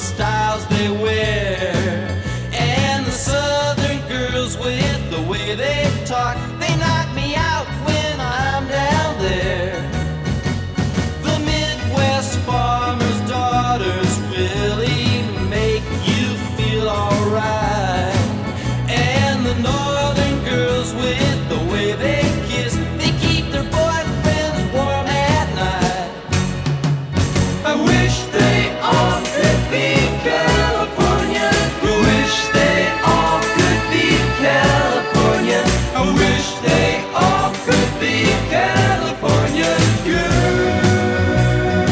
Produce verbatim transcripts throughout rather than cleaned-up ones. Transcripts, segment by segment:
styles they wear, and the southern girls with the way they talk, they knock me out when I'm down there. The Midwest farmers' daughters really make you feel alright, and the northern girls with the way they kiss, they keep their boyfriends warm at night. I wish they all could be California. I wish they all could be California. I wish they all could be California girls.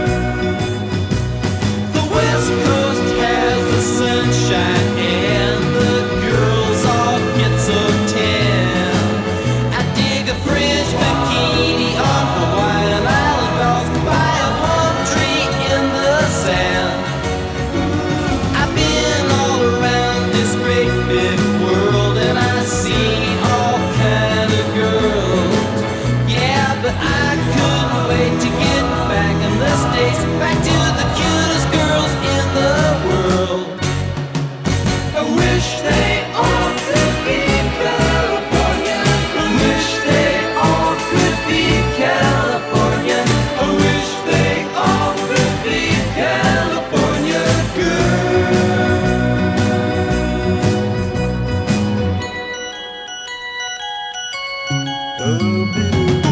The West Coast has the sunshine and the girls all get so tan. I dig a fringe bikini on Hawaiian Island dolls by a palm tree in the sand. I've been all around this great big world and I've seen all kind of girls. Yeah, but I couldn't wait to get back in the States, back to the cutest girls in the world. I wish they all could be California. I wish they all could be California. I wish they all could be California girls.